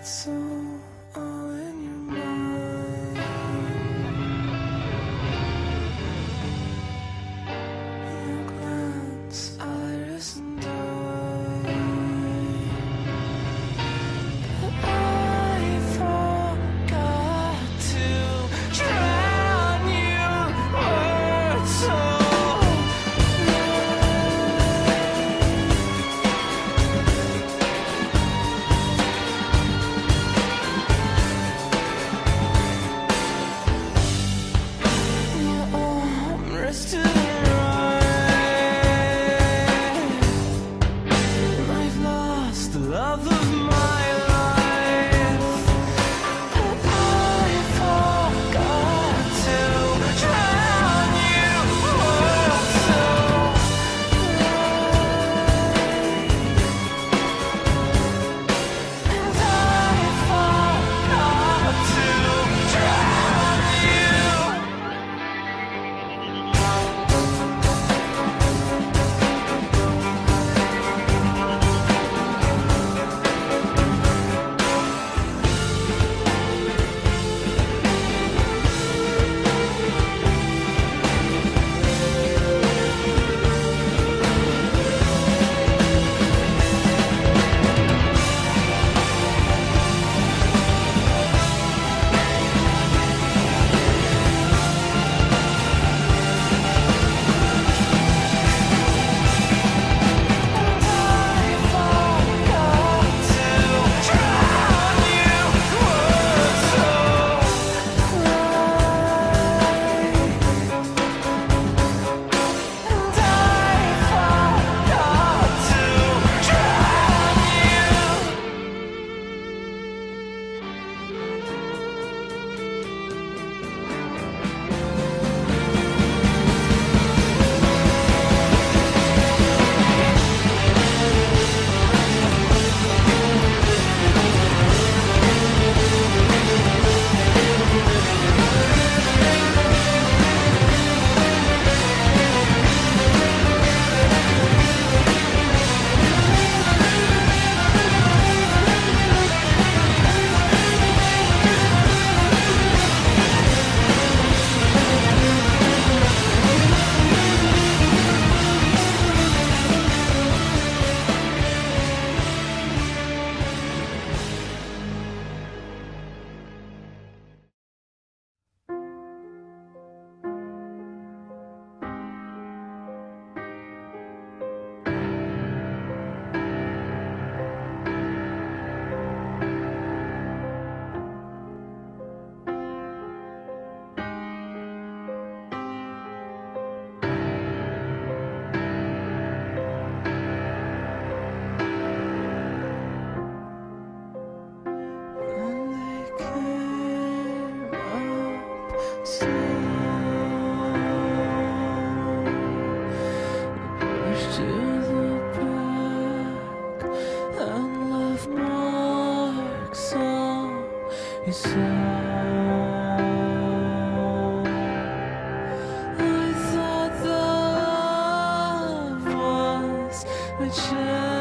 it's all in your mind. Your glance, iris and eye. But I forgot to drown you. Words so to the right. I've lost the love of my life, and I forgot to drown you. Words so light, and I forgot to drown you. To the back and left marks on your soul. I thought the love was mature.